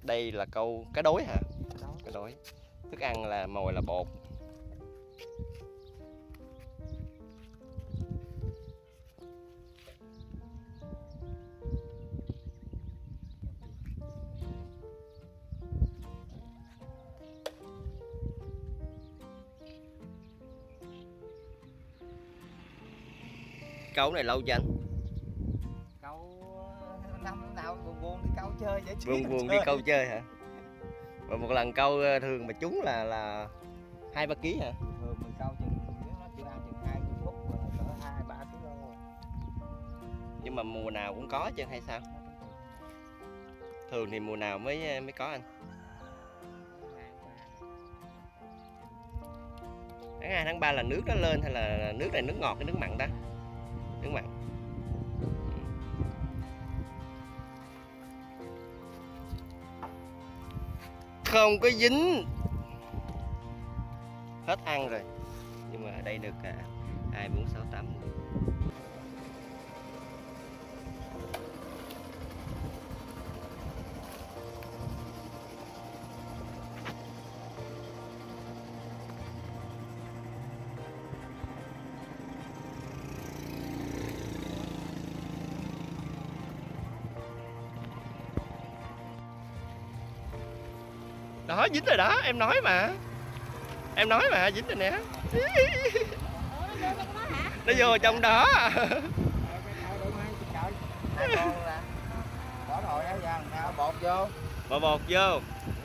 Đây là câu cá đối hả? Cá đối. Thức ăn là mồi là bột. Câu này lâu chưa anh? Câu năm nào buồn đi câu chơi vậy chứ. Buồn đi câu chơi hả? Và một lần câu thường mà trúng là 2-3 kg hả? Thường mình câu chừng nó chỉ ăn chừng 20 phút cỡ 2-3 kg. Nhưng mà mùa nào cũng có chứ hay sao? Thường thì mùa nào mới có anh? Tháng 2, tháng 3 là nước nó lên hay là nước này nước ngọt hay nước mặn ta? Nước mặn. Không có dính. Hết ăn rồi. Nhưng mà ở đây được 2, 4, 6, 8. Đó, dính rồi đó, em nói mà. Em nói mà, dính rồi nè. Nó vô trong đó. Bỏ nồi áo vàng, bột vô. Bỏ bột vô.